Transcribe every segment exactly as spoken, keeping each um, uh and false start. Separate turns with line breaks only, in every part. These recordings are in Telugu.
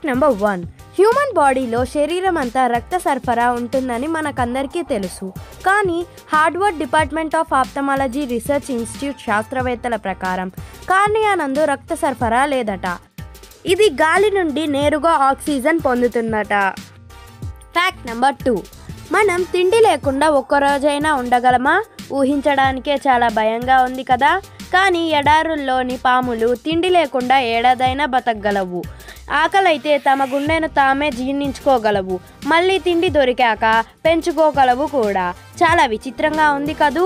Fact number one. హ్యూమన్ బాడీలో శరీరం అంతా రక్త సరఫరా ఉంటుందని మనకందరికీ తెలుసు. కానీ Harvard department of ophthalmology research institute శాస్త్రవేత్తల ప్రకారం కార్నియా నందు రక్త సరఫరా లేదట. ఇది గాలి నుండి నేరుగా ఆక్సిజన్ పొందుతుందట. Fact number two. మనం తిండి లేకుండా ఒక్కరోజైనా ఉండగలమా? ఊహించడానికే చాలా భయంగా ఉంది కదా. కానీ ఎడారుల్లోని పాములు తిండి లేకుండా ఏడాదైనా బతకగలవు. ఆకలైతే తమ గుండెను తామే జీర్ణించుకోగలవు. మళ్ళీ తిండి దొరికాక పెంచుకోగలవు కూడా. చాలా విచిత్రంగా ఉంది కదూ.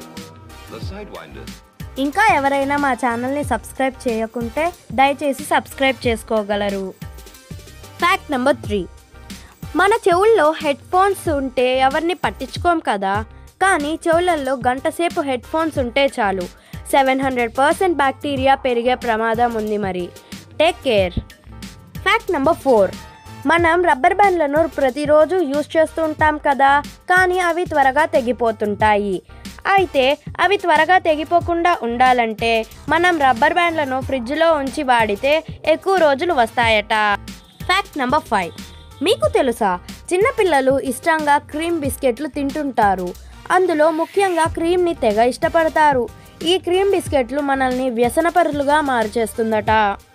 ఇంకా ఎవరైనా మా ఛానల్ని సబ్స్క్రైబ్ చేయకుంటే దయచేసి సబ్స్క్రైబ్ చేసుకోగలరు. Fact number three. మన చెవుల్లో హెడ్ ఫోన్స్ ఉంటే ఎవరిని పట్టించుకోం కదా. కానీ చెవులలో గంటసేపు హెడ్ ఫోన్స్ ఉంటే చాలు సెవెన్ హండ్రెడ్ పర్సెంట్ బ్యాక్టీరియా పెరిగే ప్రమాదం ఉంది. మరి take care. Fact number four. మనం రబ్బర్ బ్యాండ్లను ప్రతిరోజు యూజ్ చేస్తూ ఉంటాం కదా. కానీ అవి త్వరగా తెగిపోతుంటాయి. అయితే అవి త్వరగా తెగిపోకుండా ఉండాలంటే మనం రబ్బర్ బ్యాండ్లను ఫ్రిడ్జ్లో ఉంచి వాడితే ఎక్కువ రోజులు వస్తాయట. Fact number five. మీకు తెలుసా, చిన్నపిల్లలు ఇష్టంగా క్రీమ్ బిస్కెట్లు తింటుంటారు. అందులో ముఖ్యంగా క్రీమ్ని తెగ ఇష్టపడతారు. ఈ క్రీమ్ బిస్కెట్లు మనల్ని వ్యసనపరులుగా మార్చేస్తుందట.